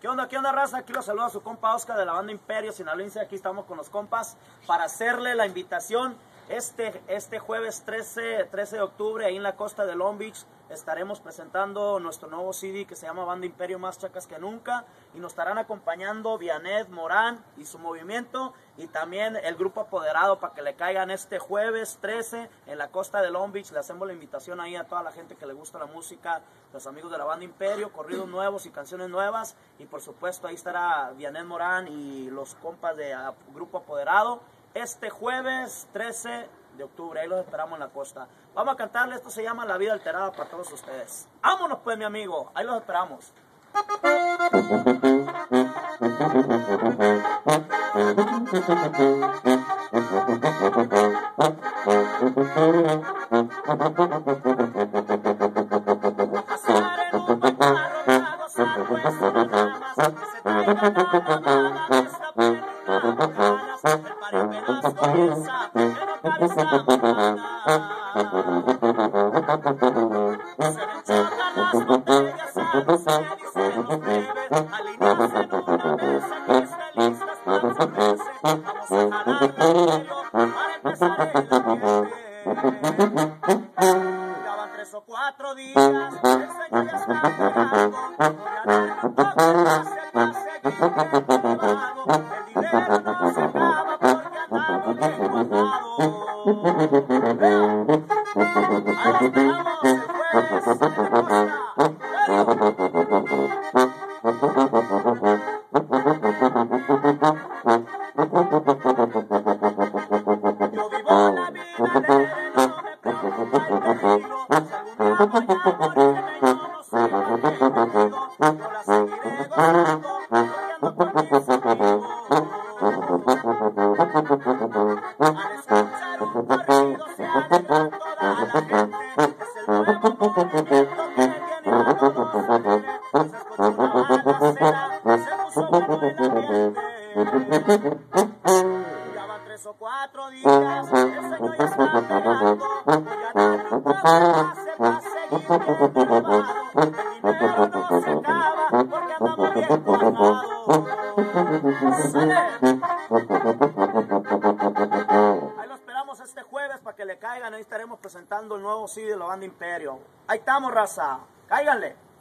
Qué onda, raza? Aquí los saluda su compa Oscar de la banda Imperio Sinaloense. Aquí estamos con los compas para hacerle la invitación. Este jueves 13 de octubre, ahí en la costa de Long Beach, estaremos presentando nuestro nuevo CD que se llama Banda Imperio Más Chacas que Nunca. Y nos estarán acompañando Vianet, Morán y su movimiento. Y también el grupo Apoderado para que le caigan este jueves 13 en la costa de Long Beach. Le hacemos la invitación ahí a toda la gente que le gusta la música, los amigos de la banda Imperio, corridos nuevos y canciones nuevas. Y por supuesto ahí estará Vianet, Morán y los compas de grupo Apoderado. Este jueves 13 de octubre, ahí los esperamos en la costa. Vamos a cantarle, esto se llama La Vida Alterada para todos ustedes. ¡Vámonos pues, mi amigo! Ahí los esperamos. Llevaban 3 o 4 días, el señor ya estaba pagando, el dinero no se acaba porque andaba bien guardado. Ahí esperamos el jueves en la costa. Yo vivo la vida alegre, no me preocupa el peligro. Si alguna mañana alguien me conoce, no me conmigo, yo la seguiré guardando porque ando por mi sentido. A descansar un corrido se anima toda la gente. Es el nuevo movimiento que viene a conocer. Se escuchó la música, se puso muy caliente. Llevan 3 o 4 días, el señor ya está pegando, ya nadie pase, pase, seguir robado. El dinero no se acaba porque andamos bien guardados. Ahí lo esperamos este jueves para que le caigan. Ahí estaremos presentando el nuevo CD de la banda Imperio. Ahí estamos, raza. Cáiganle.